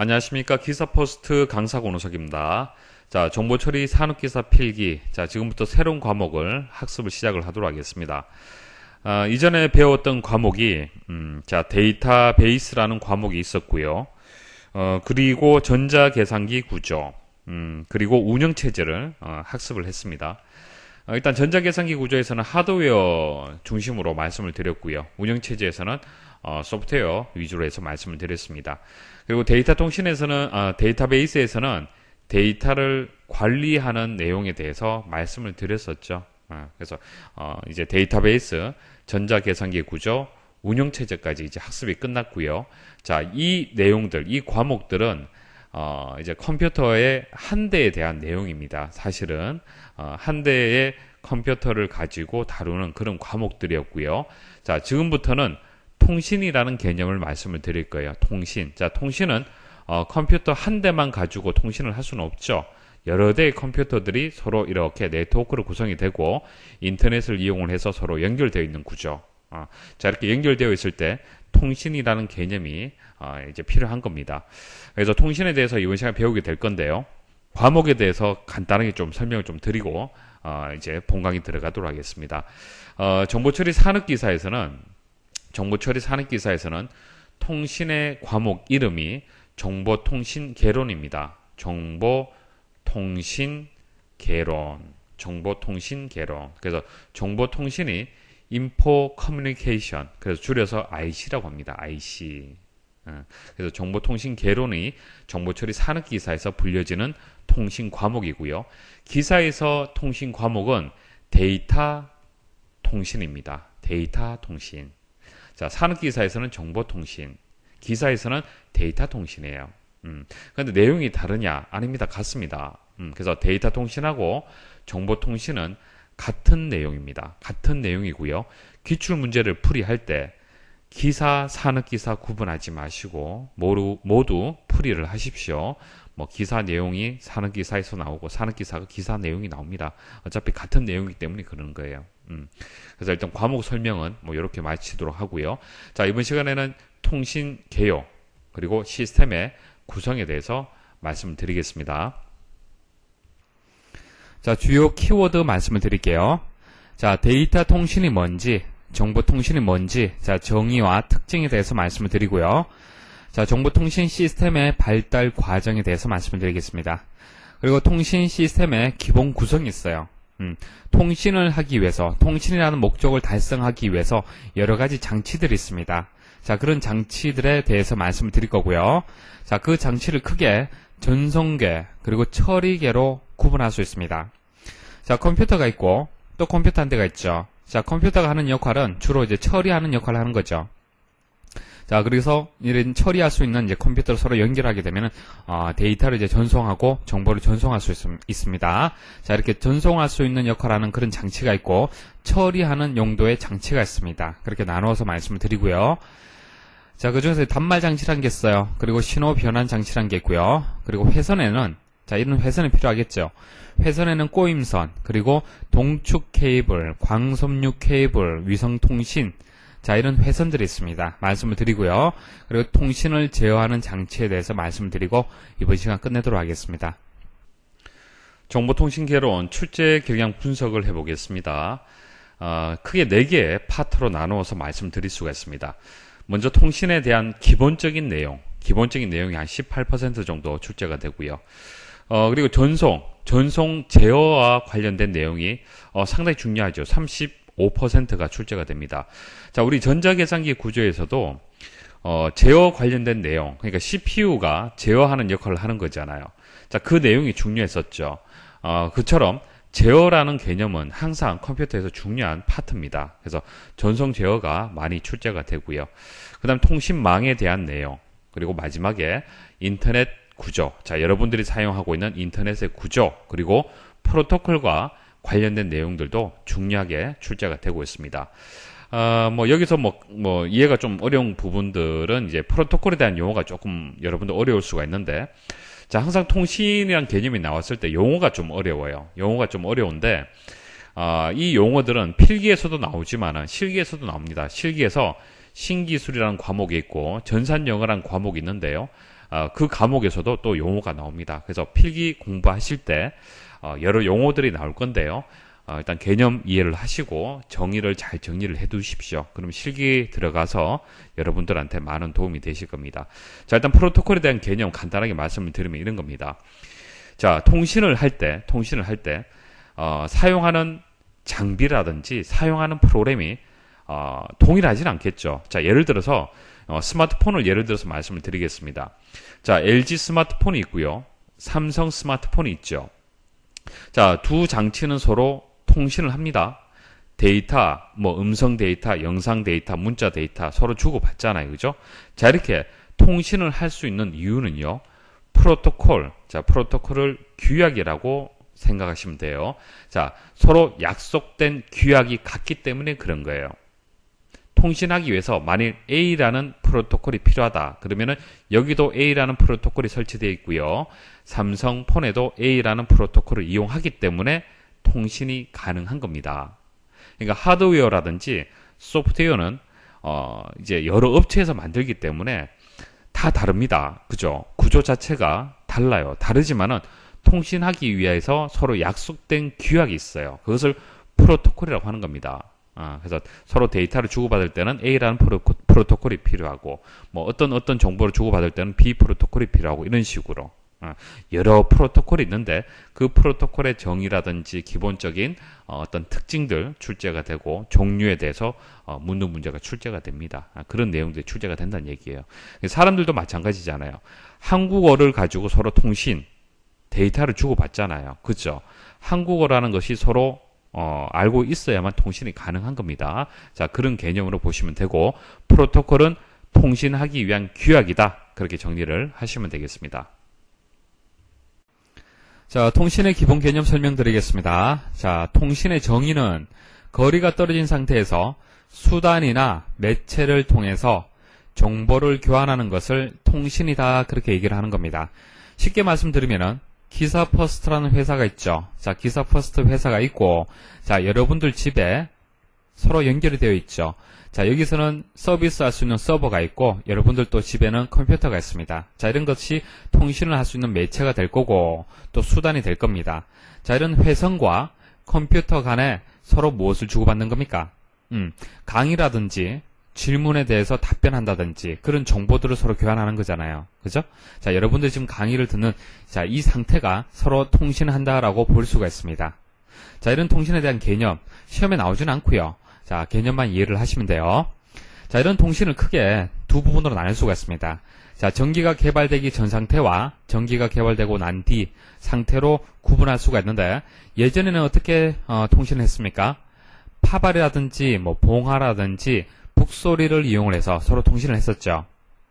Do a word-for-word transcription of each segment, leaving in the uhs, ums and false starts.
안녕하십니까. 기사포스트 강사 권우석입니다. 자, 정보처리 산업기사 필기. 자, 지금부터 새로운 과목을 학습을 시작을 하도록 하겠습니다. 아, 이전에 배웠던 과목이, 음, 자, 데이터베이스라는 과목이 있었고요. 어, 그리고 전자계산기 구조, 음, 그리고 운영체제를 어, 학습을 했습니다. 어, 일단 전자계산기 구조에서는 하드웨어 중심으로 말씀을 드렸고요. 운영체제에서는 어, 소프트웨어 위주로 해서 말씀을 드렸습니다. 그리고 데이터 통신에서는 어, 데이터베이스에서는 데이터를 관리하는 내용에 대해서 말씀을 드렸었죠. 어, 그래서 어, 이제 데이터베이스, 전자계산기 구조, 운영체제까지 이제 학습이 끝났고요. 자, 이 내용들, 이 과목들은 어, 이제 컴퓨터의 한 대에 대한 내용입니다. 사실은 어, 한 대의 컴퓨터를 가지고 다루는 그런 과목들이었고요. 자, 지금부터는 통신이라는 개념을 말씀을 드릴 거예요. 통신. 자, 통신은 어, 컴퓨터 한 대만 가지고 통신을 할 수는 없죠. 여러 대의 컴퓨터들이 서로 이렇게 네트워크로 구성이 되고 인터넷을 이용을 해서 서로 연결되어 있는 구조. 어, 자, 이렇게 연결되어 있을 때 통신이라는 개념이 어, 이제 필요한 겁니다. 그래서 통신에 대해서 이번 시간에 배우게 될 건데요. 과목에 대해서 간단하게 좀 설명을 좀 드리고 어, 이제 본강의 들어가도록 하겠습니다. 어, 정보처리 산업기사에서는 정보처리 산업기사에서는 통신의 과목 이름이 정보통신개론입니다. 정보통신개론, 정보통신개론. 그래서 정보통신이 인포 커뮤니케이션, 그래서 줄여서 아이씨라고 합니다. 아이씨. 그래서 정보통신개론이 정보처리 산업기사에서 불려지는 통신 과목이고요. 기사에서 통신 과목은 데이터 통신입니다. 데이터 통신. 자, 산업기사에서는 정보통신, 기사에서는 데이터 통신이에요. 음, 그런데 내용이 다르냐? 아닙니다. 같습니다. 음, 그래서 데이터 통신하고 정보통신은 같은 내용입니다. 같은 내용이고요. 기출 문제를 풀이할 때 기사, 산업기사 구분하지 마시고 모두, 모두 풀이를 하십시오. 뭐 기사 내용이 산업기사에서 나오고 산업기사가 기사 내용이 나옵니다. 어차피 같은 내용이기 때문에 그러는 거예요. 음. 그래서 일단 과목 설명은 뭐 이렇게 마치도록 하고요. 자, 이번 시간에는 통신 개요 그리고 시스템의 구성에 대해서 말씀을 드리겠습니다. 자, 주요 키워드 말씀을 드릴게요. 자, 데이터 통신이 뭔지, 정보 통신이 뭔지, 자, 정의와 특징에 대해서 말씀을 드리고요. 자, 정보통신 시스템의 발달 과정에 대해서 말씀을 드리겠습니다. 그리고 통신 시스템의 기본 구성이 있어요. 음, 통신을 하기 위해서, 통신이라는 목적을 달성하기 위해서 여러 가지 장치들이 있습니다. 자, 그런 장치들에 대해서 말씀을 드릴 거고요. 자, 그 장치를 크게 전송계, 그리고 처리계로 구분할 수 있습니다. 자, 컴퓨터가 있고, 또 컴퓨터 한 대가 있죠. 자, 컴퓨터가 하는 역할은 주로 이제 처리하는 역할을 하는 거죠. 자, 그래서 이런 처리할 수 있는 이제 컴퓨터를 서로 연결하게 되면은 어, 데이터를 이제 전송하고 정보를 전송할 수 있, 있습니다. 자, 이렇게 전송할 수 있는 역할을 하는 그런 장치가 있고 처리하는 용도의 장치가 있습니다. 그렇게 나누어서 말씀을 드리고요. 자, 그 중에서 단말 장치라는 게 있어요. 그리고 신호 변환 장치라는 게 있고요. 그리고 회선에는 자, 이런 회선이 필요하겠죠. 회선에는 꼬임선, 그리고 동축 케이블, 광섬유 케이블, 위성통신, 자, 이런 회선들이 있습니다. 말씀을 드리고요. 그리고 통신을 제어하는 장치에 대해서 말씀을 드리고 이번 시간 끝내도록 하겠습니다. 정보통신개론 출제 경향 분석을 해보겠습니다. 어, 크게 네 개의 파트로 나누어서 말씀드릴 수가 있습니다. 먼저 통신에 대한 기본적인 내용, 기본적인 내용이 한 십팔 퍼센트 정도 출제가 되고요. 어, 그리고 전송, 전송 제어와 관련된 내용이 어, 상당히 중요하죠. 삼십오 퍼센트가 출제가 됩니다. 자, 우리 전자계산기 구조에서도 어, 제어 관련된 내용, 그러니까 씨피유가 제어하는 역할을 하는 거잖아요. 자, 그 내용이 중요했었죠. 어, 그처럼 제어라는 개념은 항상 컴퓨터에서 중요한 파트입니다. 그래서 전송 제어가 많이 출제가 되고요. 그 다음 통신망에 대한 내용, 그리고 마지막에 인터넷 구조, 자, 여러분들이 사용하고 있는 인터넷의 구조, 그리고 프로토콜과 관련된 내용들도 중요하게 출제가 되고 있습니다. 어, 뭐, 여기서 뭐, 뭐, 이해가 좀 어려운 부분들은 이제 프로토콜에 대한 용어가 조금 여러분들 어려울 수가 있는데, 자, 항상 통신이란 개념이 나왔을 때 용어가 좀 어려워요. 용어가 좀 어려운데, 어, 이 용어들은 필기에서도 나오지만은 실기에서도 나옵니다. 실기에서 신기술이라는 과목이 있고 전산영어라는 과목이 있는데요. 어, 그 과목에서도 또 용어가 나옵니다. 그래서 필기 공부하실 때 어, 여러 용어들이 나올 건데요. 어, 일단 개념 이해를 하시고 정의를 잘 정리를 해 두십시오. 그럼 실기 들어가서 여러분들한테 많은 도움이 되실 겁니다. 자, 일단 프로토콜에 대한 개념 간단하게 말씀을 드리면 이런 겁니다. 자, 통신을 할 때, 통신을 할 때, 어, 사용하는 장비라든지 사용하는 프로그램이 어, 동일하진 않겠죠. 자, 예를 들어서 어, 스마트폰을 예를 들어서 말씀을 드리겠습니다. 자, 엘지 스마트폰이 있고요. 삼성 스마트폰이 있죠. 자, 두 장치는 서로 통신을 합니다. 데이터, 뭐 음성 데이터, 영상 데이터, 문자 데이터 서로 주고받잖아요. 그죠? 자, 이렇게 통신을 할 수 있는 이유는요. 프로토콜, 자, 프로토콜을 규약이라고 생각하시면 돼요. 자, 서로 약속된 규약이 같기 때문에 그런 거예요. 통신하기 위해서 만일 A라는 프로토콜이 필요하다. 그러면은 여기도 A라는 프로토콜이 설치되어 있고요. 삼성폰에도 A라는 프로토콜을 이용하기 때문에 통신이 가능한 겁니다. 그러니까 하드웨어라든지 소프트웨어는 어 이제 여러 업체에서 만들기 때문에 다 다릅니다. 그죠? 구조 자체가 달라요. 다르지만은 통신하기 위해서 서로 약속된 규약이 있어요. 그것을 프로토콜이라고 하는 겁니다. 아, 그래서 서로 데이터를 주고받을 때는 A라는 프로, 프로토콜이 필요하고, 뭐 어떤 어떤 정보를 주고받을 때는 B 프로토콜이 필요하고, 이런 식으로. 아, 여러 프로토콜이 있는데, 그 프로토콜의 정의라든지 기본적인 어, 어떤 특징들 출제가 되고, 종류에 대해서 어, 묻는 문제가 출제가 됩니다. 아, 그런 내용들이 출제가 된다는 얘기예요. 사람들도 마찬가지잖아요. 한국어를 가지고 서로 통신, 데이터를 주고받잖아요. 그죠? 한국어라는 것이 서로 어, 알고 있어야만 통신이 가능한 겁니다. 자, 그런 개념으로 보시면 되고, 프로토콜은 통신하기 위한 규약이다. 그렇게 정리를 하시면 되겠습니다. 자, 통신의 기본 개념 설명드리겠습니다. 자, 통신의 정의는 거리가 떨어진 상태에서 수단이나 매체를 통해서 정보를 교환하는 것을 통신이다. 그렇게 얘기를 하는 겁니다. 쉽게 말씀드리면은 기사퍼스트라는 회사가 있죠. 자, 기사퍼스트 회사가 있고, 자, 여러분들 집에 서로 연결이 되어 있죠. 자, 여기서는 서비스 할 수 있는 서버가 있고, 여러분들 또 집에는 컴퓨터가 있습니다. 자, 이런 것이 통신을 할 수 있는 매체가 될 거고, 또 수단이 될 겁니다. 자, 이런 회선과 컴퓨터 간에 서로 무엇을 주고받는 겁니까? 음, 강의라든지, 질문에 대해서 답변한다든지 그런 정보들을 서로 교환하는 거잖아요. 그죠? 자, 여러분들 지금 강의를 듣는 자, 이 상태가 서로 통신한다라고 볼 수가 있습니다. 자, 이런 통신에 대한 개념 시험에 나오진 않고요. 자, 개념만 이해를 하시면 돼요. 자, 이런 통신을 크게 두 부분으로 나눌 수가 있습니다. 자, 전기가 개발되기 전 상태와 전기가 개발되고 난 뒤 상태로 구분할 수가 있는데, 예전에는 어떻게 어, 통신을 했습니까? 파발이라든지 뭐 봉화라든지 북소리를 이용을 해서 서로 통신을 했었죠.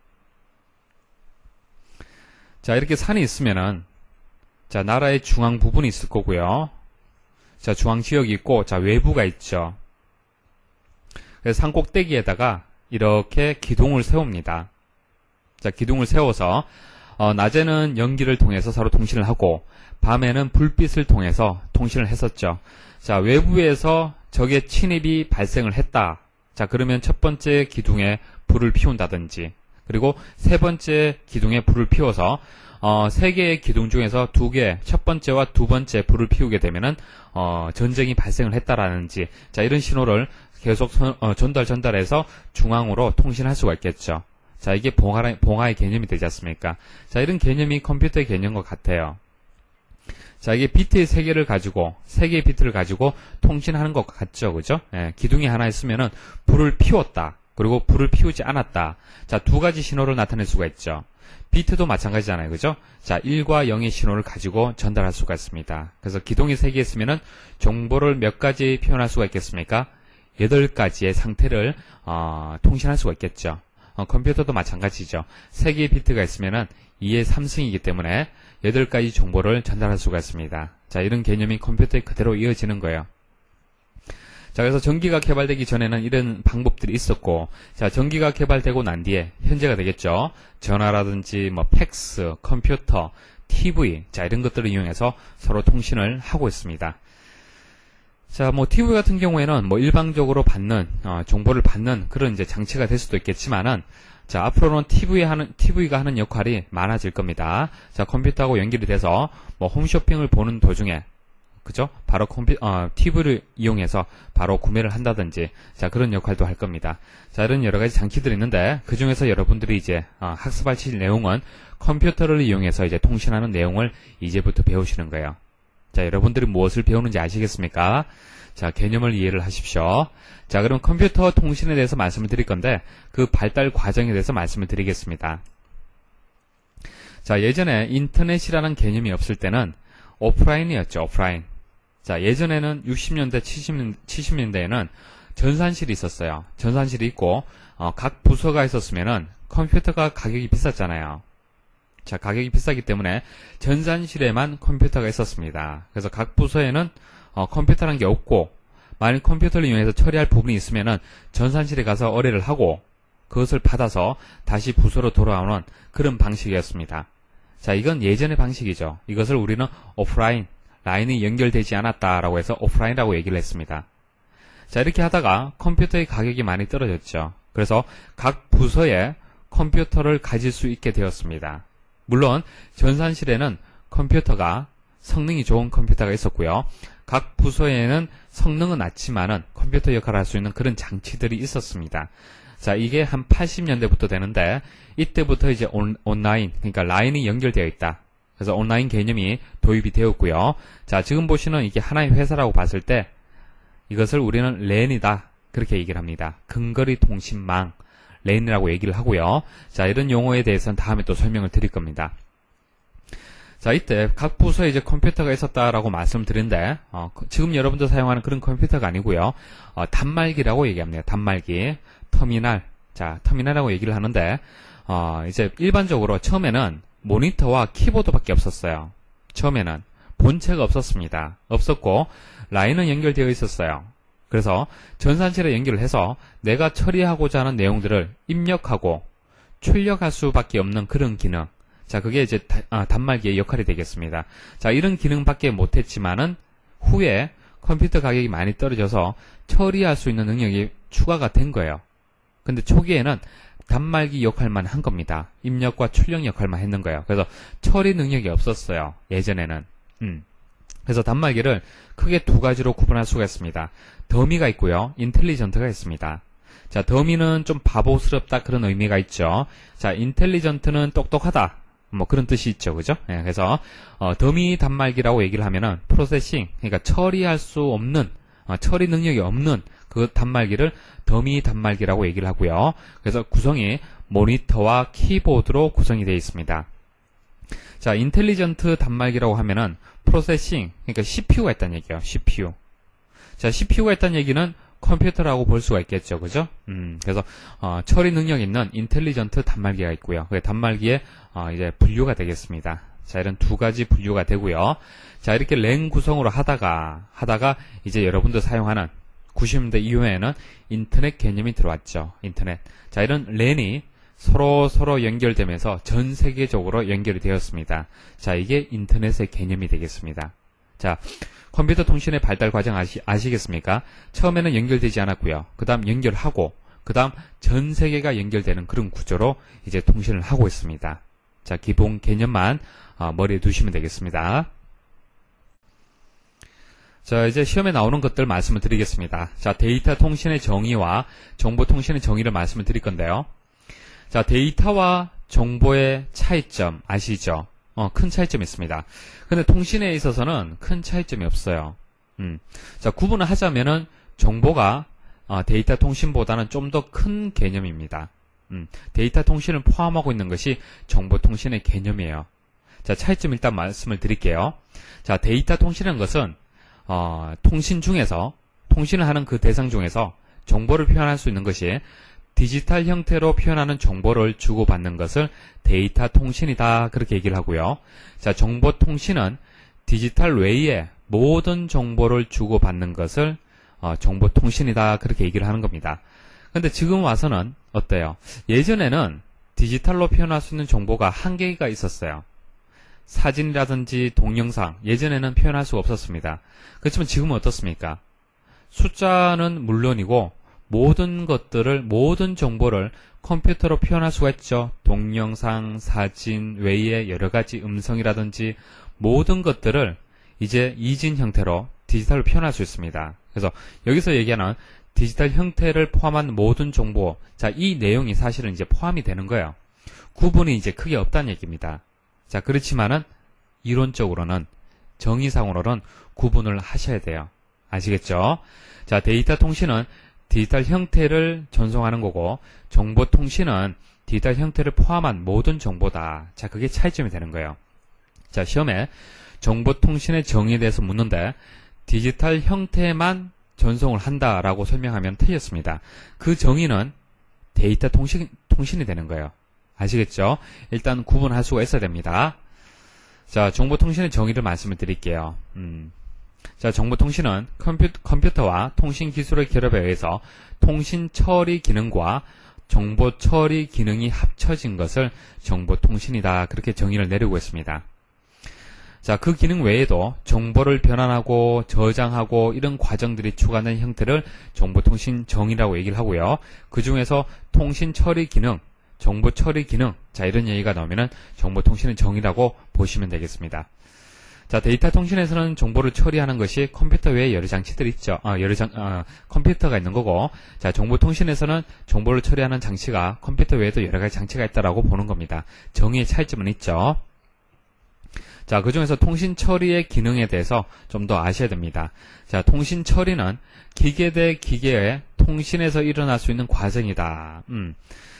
자, 이렇게 산이 있으면은, 자, 나라의 중앙 부분이 있을 거고요. 자, 중앙 지역이 있고, 자, 외부가 있죠. 그래서 산 꼭대기에다가 이렇게 기둥을 세웁니다. 자, 기둥을 세워서, 어, 낮에는 연기를 통해서 서로 통신을 하고, 밤에는 불빛을 통해서 통신을 했었죠. 자, 외부에서 적의 침입이 발생을 했다. 자, 그러면 첫 번째 기둥에 불을 피운다든지, 그리고 세 번째 기둥에 불을 피워서 어, 세 개의 기둥 중에서 두 개, 첫 번째와 두 번째 불을 피우게 되면은 어, 전쟁이 발생을 했다라는지, 자, 이런 신호를 계속 선, 어, 전달 전달해서 중앙으로 통신할 수가 있겠죠. 자, 이게 봉화, 봉화의 개념이 되지 않습니까? 자, 이런 개념이 컴퓨터의 개념과 같아요. 자, 이게 비트의 세 개를 가지고, 세 개의 비트를 가지고 통신하는 것 같죠, 그죠? 예, 기둥이 하나 있으면은 불을 피웠다. 그리고 불을 피우지 않았다. 자, 두 가지 신호를 나타낼 수가 있죠. 비트도 마찬가지잖아요, 그죠? 자, 일과 영의 신호를 가지고 전달할 수가 있습니다. 그래서 기둥이 세 개 있으면은 정보를 몇 가지 표현할 수가 있겠습니까? 여덟 가지의 상태를 어, 통신할 수가 있겠죠. 어, 컴퓨터도 마찬가지죠. 세 개의 비트가 있으면은 이의 삼승이기 때문에 여덟 가지 정보를 전달할 수가 있습니다. 자, 이런 개념이 컴퓨터에 그대로 이어지는 거예요. 자, 그래서 전기가 개발되기 전에는 이런 방법들이 있었고, 자, 전기가 개발되고 난 뒤에 현재가 되겠죠. 전화라든지 뭐 팩스, 컴퓨터, 티비, 자, 이런 것들을 이용해서 서로 통신을 하고 있습니다. 자, 뭐 티비 같은 경우에는 뭐 일방적으로 받는 어, 정보를 받는 그런 이제 장치가 될 수도 있겠지만은, 자, 앞으로는 티비 하는 티비가 하는 역할이 많아질 겁니다. 자, 컴퓨터하고 연결이 돼서 뭐 홈쇼핑을 보는 도중에, 그죠? 바로 컴퓨 어, 티비를 이용해서 바로 구매를 한다든지, 자, 그런 역할도 할 겁니다. 자, 이런 여러 가지 장치들이 있는데, 그 중에서 여러분들이 이제 어, 학습하실 내용은 컴퓨터를 이용해서 이제 통신하는 내용을 이제부터 배우시는 거예요. 자, 여러분들이 무엇을 배우는지 아시겠습니까? 자, 개념을 이해를 하십시오. 자, 그럼 컴퓨터 통신에 대해서 말씀을 드릴 건데, 그 발달 과정에 대해서 말씀을 드리겠습니다. 자, 예전에 인터넷이라는 개념이 없을 때는 오프라인이었죠, 오프라인. 자, 예전에는 육십 년대, 칠십 년대에는 전산실이 있었어요. 전산실이 있고, 어, 각 부서가 있었으면은 컴퓨터가 가격이 비쌌잖아요. 자, 가격이 비싸기 때문에 전산실에만 컴퓨터가 있었습니다. 그래서 각 부서에는 어, 컴퓨터라는 게 없고, 만약 컴퓨터를 이용해서 처리할 부분이 있으면은 전산실에 가서 의뢰를 하고 그것을 받아서 다시 부서로 돌아오는 그런 방식이었습니다. 자, 이건 예전의 방식이죠. 이것을 우리는 오프라인, 라인이 연결되지 않았다라고 해서 오프라인이라고 얘기를 했습니다. 자, 이렇게 하다가 컴퓨터의 가격이 많이 떨어졌죠. 그래서 각 부서에 컴퓨터를 가질 수 있게 되었습니다. 물론 전산실에는 컴퓨터가 성능이 좋은 컴퓨터가 있었고요. 각 부서에는 성능은 낮지만은 컴퓨터 역할을 할 수 있는 그런 장치들이 있었습니다. 자, 이게 한 팔십 년대부터 되는데, 이때부터 이제 온, 온라인, 그러니까 라인이 연결되어 있다. 그래서 온라인 개념이 도입이 되었고요. 자, 지금 보시는 이게 하나의 회사라고 봤을 때 이것을 우리는 랜이다, 그렇게 얘기를 합니다. 근거리 통신망, 랜이라고 얘기를 하고요. 자, 이런 용어에 대해서는 다음에 또 설명을 드릴 겁니다. 자, 이때 각 부서에 이제 컴퓨터가 있었다라고 말씀드린데, 어, 지금 여러분들 사용하는 그런 컴퓨터가 아니고요. 어, 단말기라고 얘기합니다. 단말기, 터미널. 자, 터미널이라고 얘기를 하는데, 어, 이제 일반적으로 처음에는 모니터와 키보드밖에 없었어요. 처음에는 본체가 없었습니다. 없었고 라인은 연결되어 있었어요. 그래서 전산실에 연결을 해서 내가 처리하고자 하는 내용들을 입력하고 출력할 수밖에 없는 그런 기능. 자, 그게 이제 다, 아, 단말기의 역할이 되겠습니다. 자, 이런 기능밖에 못했지만은 후에 컴퓨터 가격이 많이 떨어져서 처리할 수 있는 능력이 추가가 된 거예요. 근데 초기에는 단말기 역할만 한 겁니다. 입력과 출력 역할만 했는 거예요. 그래서 처리 능력이 없었어요. 예전에는. 음. 그래서 단말기를 크게 두 가지로 구분할 수가 있습니다. 더미가 있고요. 인텔리전트가 있습니다. 자, 더미는 좀 바보스럽다 그런 의미가 있죠. 자, 인텔리전트는 똑똑하다. 뭐 그런 뜻이 있죠. 그죠? 예, 그래서 어, 더미 단말기라고 얘기를 하면은 프로세싱, 그러니까 처리할 수 없는, 어, 처리 능력이 없는 그 단말기를 더미 단말기라고 얘기를 하고요. 그래서 구성이 모니터와 키보드로 구성이 되어 있습니다. 자, 인텔리전트 단말기라고 하면은 프로세싱, 그러니까 씨피유가 있다는 얘기예요. 씨피유. 자, 씨피유가 있다는 얘기는 컴퓨터라고 볼 수가 있겠죠. 그죠? 음, 그래서 어, 처리 능력 있는 인텔리전트 단말기가 있고요. 그 단말기에 어, 이제 분류가 되겠습니다. 자, 이런 두 가지 분류가 되고요. 자, 이렇게 랜 구성으로 하다가 하다가 이제 여러분들 사용하는 구십 년대 이후에는 인터넷 개념이 들어왔죠. 인터넷. 자, 이런 랜이 서로 서로 연결되면서 전 세계적으로 연결이 되었습니다. 자, 이게 인터넷의 개념이 되겠습니다. 자, 컴퓨터 통신의 발달 과정 아시, 아시겠습니까? 처음에는 연결되지 않았고요. 그 다음 연결하고, 그 다음 전 세계가 연결되는 그런 구조로 이제 통신을 하고 있습니다. 자, 기본 개념만 어, 머리에 두시면 되겠습니다. 자, 이제 시험에 나오는 것들 말씀을 드리겠습니다. 자, 데이터 통신의 정의와 정보 통신의 정의를 말씀을 드릴 건데요. 자, 데이터와 정보의 차이점 아시죠? 어, 큰 차이점이 있습니다. 근데 통신에 있어서는 큰 차이점이 없어요. 음. 자, 구분을 하자면은 정보가 어, 데이터 통신보다는 좀 더 큰 개념입니다. 음. 데이터 통신을 포함하고 있는 것이 정보 통신의 개념이에요. 자, 차이점 일단 말씀을 드릴게요. 자, 데이터 통신이라는 것은 어, 통신 중에서 통신을 하는 그 대상 중에서 정보를 표현할 수 있는 것이 디지털 형태로 표현하는 정보를 주고받는 것을 데이터 통신이다, 그렇게 얘기를 하고요. 자, 정보 통신은 디지털 외에 모든 정보를 주고받는 것을 어, 정보 통신이다, 그렇게 얘기를 하는 겁니다. 근데 지금 와서는 어때요? 예전에는 디지털로 표현할 수 있는 정보가 한계가 있었어요. 사진이라든지 동영상, 예전에는 표현할 수가 없었습니다. 그렇지만 지금은 어떻습니까? 숫자는 물론이고 모든 것들을, 모든 정보를 컴퓨터로 표현할 수가 있죠. 동영상, 사진 외에 여러 가지 음성이라든지 모든 것들을 이제 이진 형태로 디지털로 표현할 수 있습니다. 그래서 여기서 얘기하는 디지털 형태를 포함한 모든 정보, 자, 이 내용이 사실은 이제 포함이 되는 거예요. 구분이 이제 크게 없다는 얘기입니다. 자, 그렇지만은 이론적으로는, 정의상으로는 구분을 하셔야 돼요. 아시겠죠? 자, 데이터 통신은 디지털 형태를 전송하는 거고, 정보 통신은 디지털 형태를 포함한 모든 정보다. 자, 그게 차이점이 되는 거예요. 자, 시험에 정보 통신의 정의에 대해서 묻는데, 디지털 형태만 전송을 한다라고 설명하면 틀렸습니다. 그 정의는 데이터 통신, 통신이 되는 거예요. 아시겠죠? 일단 구분할 수가 있어야 됩니다. 자, 정보통신의 정의를 말씀을 드릴게요. 음. 자, 정보통신은 컴퓨, 컴퓨터와 통신기술의 결합에 의해서 통신 처리 기능과 정보 처리 기능이 합쳐진 것을 정보통신이다. 그렇게 정의를 내리고 있습니다. 자, 그 기능 외에도 정보를 변환하고 저장하고 이런 과정들이 추가된 형태를 정보통신 정의라고 얘기를 하고요. 그 중에서 통신 처리 기능, 정보 처리 기능, 자, 이런 얘기가 나오면은 정보통신의 정의라고 보시면 되겠습니다. 자, 데이터 통신에서는 정보를 처리하는 것이 컴퓨터 외에 여러 장치들이 있죠. 아, 여러 장, 아, 컴퓨터가 있는 거고, 자, 정보통신에서는 정보를 처리하는 장치가 컴퓨터 외에도 여러 가지 장치가 있다라고 보는 겁니다. 정의의 차이점은 있죠. 자, 그 중에서 통신 처리의 기능에 대해서 좀 더 아셔야 됩니다. 자, 통신 처리는 기계 대 기계의 통신에서 일어날 수 있는 과정이다. 음.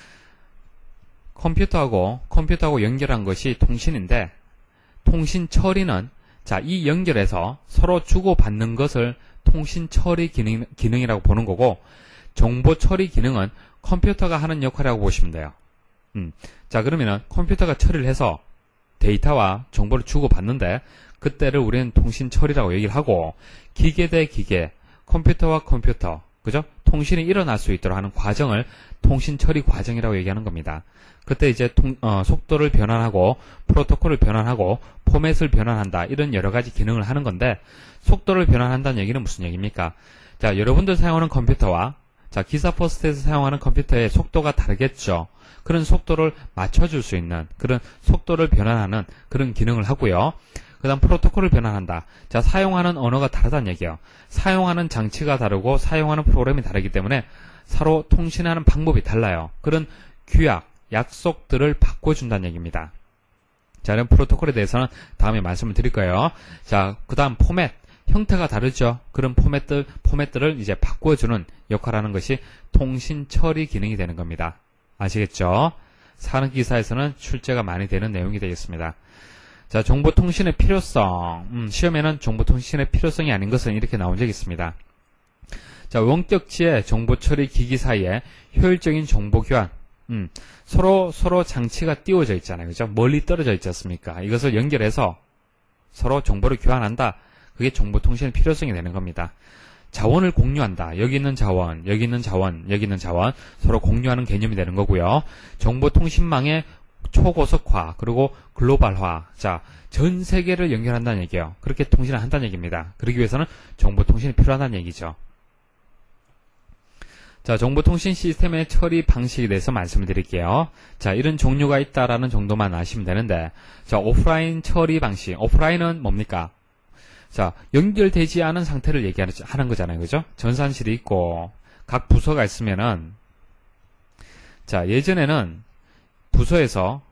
컴퓨터하고 컴퓨터하고 연결한 것이 통신인데, 통신 처리는, 자, 이 연결에서 서로 주고받는 것을 통신 처리 기능, 기능이라고 보는 거고, 정보 처리 기능은 컴퓨터가 하는 역할이라고 보시면 돼요. 음. 자, 그러면은 컴퓨터가 처리를 해서 데이터와 정보를 주고받는데, 그때를 우리는 통신 처리라고 얘기를 하고, 기계 대 기계, 컴퓨터와 컴퓨터, 그죠? 통신이 일어날 수 있도록 하는 과정을 통신 처리 과정이라고 얘기하는 겁니다. 그때 이제 통, 어, 속도를 변환하고, 프로토콜을 변환하고, 포맷을 변환한다. 이런 여러 가지 기능을 하는 건데, 속도를 변환한다는 얘기는 무슨 얘기입니까? 자, 여러분들 사용하는 컴퓨터와, 자, 기사 포스트에서 사용하는 컴퓨터의 속도가 다르겠죠. 그런 속도를 맞춰줄 수 있는, 그런 속도를 변환하는 그런 기능을 하고요. 그 다음 프로토콜을 변환한다. 자, 사용하는 언어가 다르다는 얘기예요. 사용하는 장치가 다르고 사용하는 프로그램이 다르기 때문에 서로 통신하는 방법이 달라요. 그런 규약, 약속들을 바꿔준다는 얘기입니다. 자, 이런 프로토콜에 대해서는 다음에 말씀을 드릴 거예요. 자, 그 다음 포맷, 형태가 다르죠. 그런 포맷들, 포맷들을 이제 바꿔주는 역할을 하는 것이 통신 처리 기능이 되는 겁니다. 아시겠죠? 산업기사에서는 출제가 많이 되는 내용이 되겠습니다. 자, 정보통신의 필요성. 음, 시험에는 정보통신의 필요성이 아닌 것은 이렇게 나온 적이 있습니다. 자, 원격지의 정보처리 기기 사이에 효율적인 정보 교환. 음, 서로, 서로 장치가 띄워져 있잖아요. 그죠? 멀리 떨어져 있지 않습니까? 이것을 연결해서 서로 정보를 교환한다. 그게 정보통신의 필요성이 되는 겁니다. 자원을 공유한다. 여기 있는 자원, 여기 있는 자원, 여기 있는 자원, 서로 공유하는 개념이 되는 거고요. 정보통신망의 초고속화, 그리고 글로벌화. 자, 전 세계를 연결한다는 얘기예요. 그렇게 통신을 한다는 얘기입니다. 그러기 위해서는 정보통신이 필요하다는 얘기죠. 자, 정보통신 시스템의 처리 방식에 대해서 말씀을 드릴게요. 자, 이런 종류가 있다라는 정도만 아시면 되는데, 자, 오프라인 처리 방식. 오프라인은 뭡니까? 자, 연결되지 않은 상태를 얘기하는 거잖아요. 그죠? 전산실이 있고, 각 부서가 있으면은, 자, 예전에는 부서에서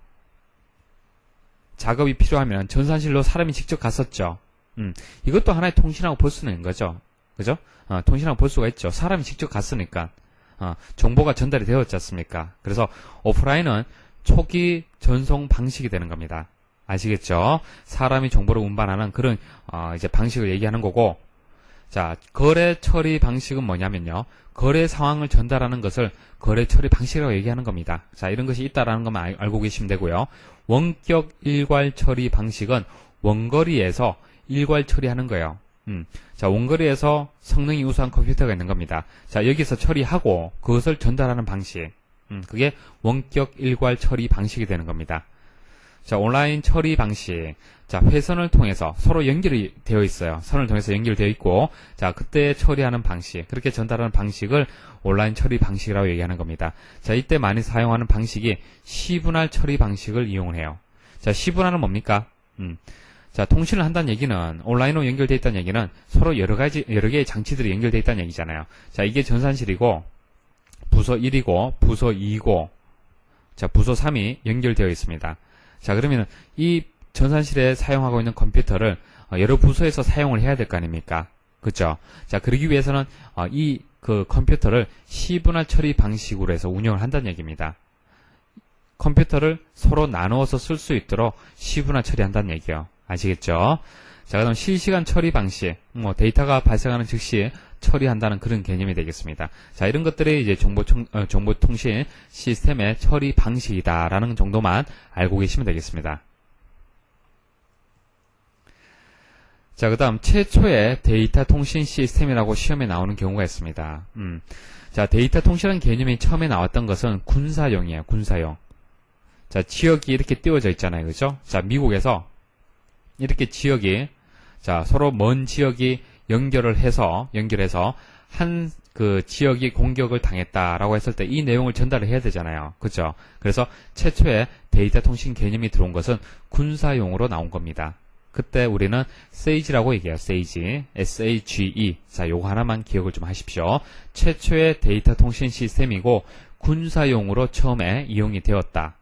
작업이 필요하면 전산실로 사람이 직접 갔었죠. 음, 이것도 하나의 통신이라고 볼 수는 있는 거죠. 그죠? 어, 통신이라고 볼 수가 있죠. 사람이 직접 갔으니까. 어, 정보가 전달이 되었지 않습니까? 그래서 오프라인은 초기 전송 방식이 되는 겁니다. 아시겠죠? 사람이 정보를 운반하는 그런 어, 이제 방식을 얘기하는 거고, 자, 거래 처리 방식은 뭐냐면요, 거래 상황을 전달하는 것을 거래 처리 방식이라고 얘기하는 겁니다. 자, 이런 것이 있다라는 것만 알, 알고 계시면 되고요. 원격 일괄 처리 방식은 원거리에서 일괄 처리하는 거예요. 음, 자, 원거리에서 성능이 우수한 컴퓨터가 있는 겁니다. 자, 여기서 처리하고 그것을 전달하는 방식, 음, 그게 원격 일괄 처리 방식이 되는 겁니다. 자, 온라인 처리 방식. 자, 회선을 통해서 서로 연결이 되어 있어요. 선을 통해서 연결되어 있고, 자, 그때 처리하는 방식, 그렇게 전달하는 방식을 온라인 처리 방식이라고 얘기하는 겁니다. 자, 이때 많이 사용하는 방식이 시분할 처리 방식을 이용을 해요. 자, 시분할은 뭡니까? 음. 자, 통신을 한다는 얘기는, 온라인으로 연결되어 있다는 얘기는 서로 여러 가지, 여러 개의 장치들이 연결되어 있다는 얘기잖아요. 자, 이게 전산실이고, 부서 일이고, 부서 이고, 자, 부서 삼이 연결되어 있습니다. 자, 그러면 이 전산실에 사용하고 있는 컴퓨터를 여러 부서에서 사용을 해야 될 거 아닙니까? 그죠? 자, 그러기 위해서는 이 그 컴퓨터를 시분할 처리 방식으로 해서 운영을 한다는 얘기입니다. 컴퓨터를 서로 나누어서 쓸 수 있도록 시분할 처리한다는 얘기예요. 아시겠죠? 자, 그다음 실시간 처리 방식, 뭐 데이터가 발생하는 즉시 처리한다는 그런 개념이 되겠습니다. 자, 이런 것들이 이제 정보통, 어, 정보통신 시스템의 처리 방식이다라는 정도만 알고 계시면 되겠습니다. 자, 그 다음 최초의 데이터 통신 시스템이라고 시험에 나오는 경우가 있습니다. 음. 자, 데이터 통신이라는 개념이 처음에 나왔던 것은 군사용이에요. 군사용. 자, 지역이 이렇게 띄워져 있잖아요. 그죠? 자, 미국에서 이렇게 지역이, 자, 서로 먼 지역이 연결을 해서, 연결해서 한 그 지역이 공격을 당했다라고 했을 때 이 내용을 전달을 해야 되잖아요. 그죠? 그래서 최초의 데이터 통신 개념이 들어온 것은 군사용으로 나온 겁니다. 그때 우리는 세이지라고 얘기해요. 세이지. 에스 에이 지 이. 자, 요거 하나만 기억을 좀 하십시오. 최초의 데이터 통신 시스템이고 군사용으로 처음에 이용이 되었다.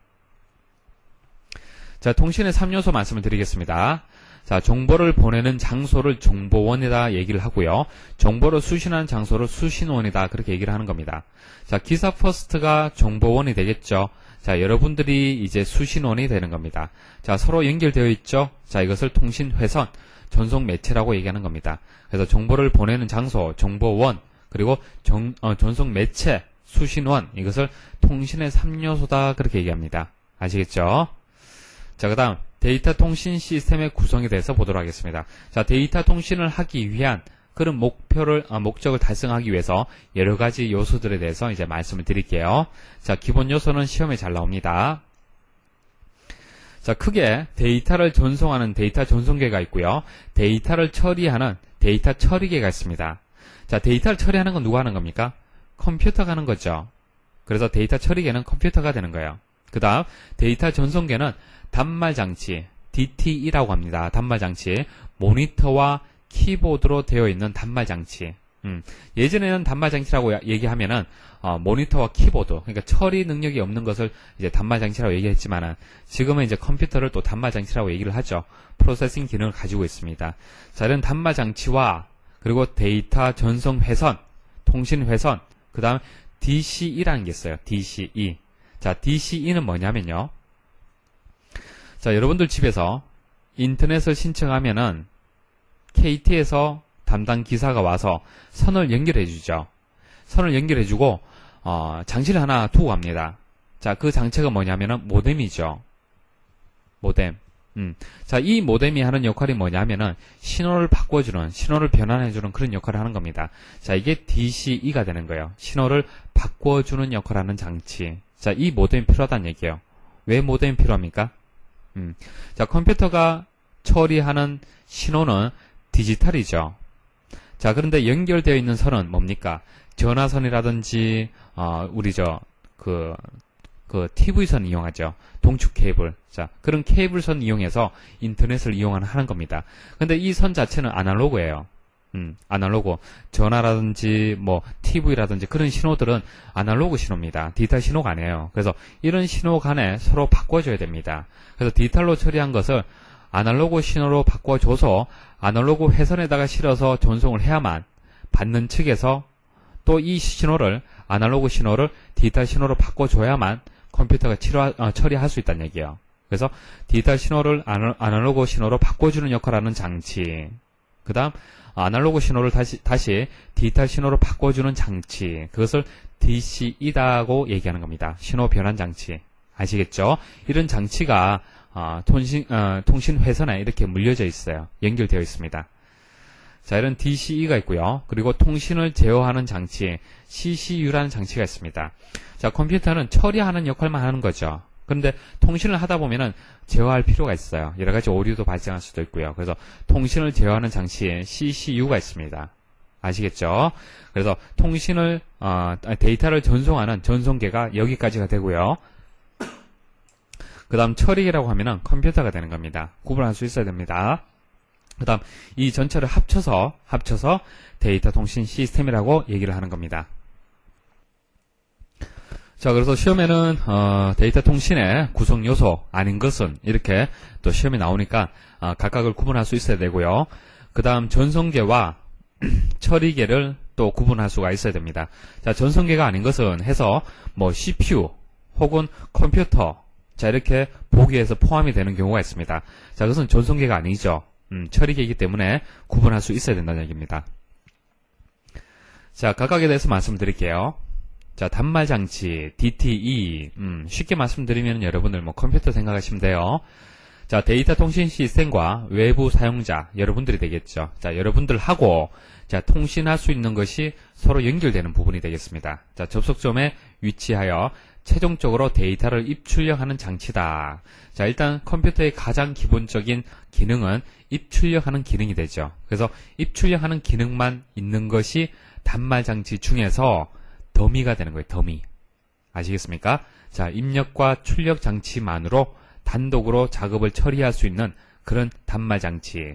자, 통신의 삼 요소 말씀을 드리겠습니다. 자, 정보를 보내는 장소를 정보원이다 얘기를 하고요. 정보를 수신하는 장소를 수신원이다 그렇게 얘기를 하는 겁니다. 자, 기사 퍼스트가 정보원이 되겠죠. 자, 여러분들이 이제 수신원이 되는 겁니다. 자, 서로 연결되어 있죠. 자, 이것을 통신 회선, 전송 매체라고 얘기하는 겁니다. 그래서 정보를 보내는 장소, 정보원, 그리고 정, 어, 전송 매체, 수신원, 이것을 통신의 삼 요소다 그렇게 얘기합니다. 아시겠죠? 자, 그 다음 데이터 통신 시스템의 구성에 대해서 보도록 하겠습니다. 자, 데이터 통신을 하기 위한 그런 목표를, 아, 목적을 달성하기 위해서 여러 가지 요소들에 대해서 이제 말씀을 드릴게요. 자, 기본 요소는 시험에 잘 나옵니다. 자, 크게 데이터를 전송하는 데이터 전송계가 있고요. 데이터를 처리하는 데이터 처리계가 있습니다. 자, 데이터를 처리하는 건 누가 하는 겁니까? 컴퓨터가 하는 거죠. 그래서 데이터 처리계는 컴퓨터가 되는 거예요. 그 다음 데이터 전송계는 단말장치, 디 티 이라고 합니다. 단말장치, 모니터와 키보드로 되어 있는 단말장치. 음, 예전에는 단말장치라고 얘기하면은 어, 모니터와 키보드, 그러니까 처리 능력이 없는 것을 이제 단말장치라고 얘기했지만은 지금은 이제 컴퓨터를 또 단말장치라고 얘기를 하죠. 프로세싱 기능을 가지고 있습니다. 자, 이런 단말장치와 그리고 데이터 전송 회선, 통신 회선, 그 다음 디 씨 이라는 게 있어요. 디 씨 이. 자, 디 씨 이는 뭐냐면요. 자, 여러분들 집에서 인터넷을 신청하면은 케이티에서 담당 기사가 와서 선을 연결해 주죠. 선을 연결해 주고 어, 장치를 하나 두고 갑니다. 자, 그 장치가 뭐냐면은 모뎀이죠. 모뎀. 음. 자, 이 모뎀이 하는 역할이 뭐냐면은 신호를 바꿔주는, 신호를 변환해주는 그런 역할을 하는 겁니다. 자, 이게 디 씨 이가 되는 거예요. 신호를 바꿔주는 역할을 하는 장치. 자, 이 모뎀이 필요하다는 얘기예요. 왜 모뎀이 필요합니까? 음. 자, 컴퓨터가 처리하는 신호는 디지털이죠. 자, 그런데 연결되어 있는 선은 뭡니까? 전화선이라든지, 어, 우리 저, 그, 그, 티비선 이용하죠. 동축 케이블. 자, 그런 케이블선 이용해서 인터넷을 이용하는 겁니다. 근데 이 선 자체는 아날로그예요. 음, 아날로그. 전화라든지, 뭐, 티비라든지 그런 신호들은 아날로그 신호입니다. 디지털 신호가 아니에요. 그래서 이런 신호 간에 서로 바꿔줘야 됩니다. 그래서 디지털로 처리한 것을 아날로그 신호로 바꿔줘서 아날로그 회선에다가 실어서 전송을 해야만 받는 측에서 또 이 신호를, 아날로그 신호를 디지털 신호로 바꿔줘야만 컴퓨터가 치료, 어, 처리할 수 있다는 얘기예요. 그래서 디지털 신호를 아날로그 신호로 바꿔주는 역할을 하는 장치. 그 다음, 아날로그 신호를 다시, 다시 디지털 신호로 바꿔주는 장치. 그것을 디 씨 이라고 얘기하는 겁니다. 신호 변환 장치. 아시겠죠? 이런 장치가, 어, 통신, 어, 통신 회선에 이렇게 물려져 있어요. 연결되어 있습니다. 자, 이런 디 씨 이가 있고요. 그리고 통신을 제어하는 장치, 씨 씨 유라는 장치가 있습니다. 자, 컴퓨터는 처리하는 역할만 하는 거죠. 그런데 통신을 하다 보면은 제어할 필요가 있어요. 여러 가지 오류도 발생할 수도 있고요. 그래서 통신을 제어하는 장치에 씨씨유가 있습니다. 아시겠죠? 그래서 통신을 어, 데이터를 전송하는 전송계가 여기까지가 되고요. 그 다음 처리기라고 하면은 컴퓨터가 되는 겁니다. 구분할 수 있어야 됩니다. 그 다음 이 전체를 합쳐서 합쳐서 데이터 통신 시스템이라고 얘기를 하는 겁니다. 자, 그래서 시험에는 어, 데이터 통신의 구성 요소 아닌 것은 이렇게 또 시험에 나오니까 어, 각각을 구분할 수 있어야 되고요. 그 다음 전송계와 처리계를 또 구분할 수가 있어야 됩니다. 자, 전송계가 아닌 것은 해서 뭐 씨피유 혹은 컴퓨터, 자, 이렇게 보기에서 포함이 되는 경우가 있습니다. 자, 그것은 전송계가 아니죠. 음, 처리계이기 때문에 구분할 수 있어야 된다는 얘기입니다. 자, 각각에 대해서 말씀드릴게요. 자, 단말장치, 디티이, 음, 쉽게 말씀드리면 여러분들 뭐 컴퓨터 생각하시면 돼요. 자, 데이터 통신 시스템과 외부 사용자, 여러분들이 되겠죠. 자, 여러분들하고, 자, 통신할 수 있는 것이 서로 연결되는 부분이 되겠습니다. 자, 접속점에 위치하여 최종적으로 데이터를 입출력하는 장치다. 자, 일단 컴퓨터의 가장 기본적인 기능은 입출력하는 기능이 되죠. 그래서 입출력하는 기능만 있는 것이 단말장치 중에서 더미가 되는 거예요. 더미. 아시겠습니까? 자, 입력과 출력 장치만으로 단독으로 작업을 처리할 수 있는 그런 단말장치.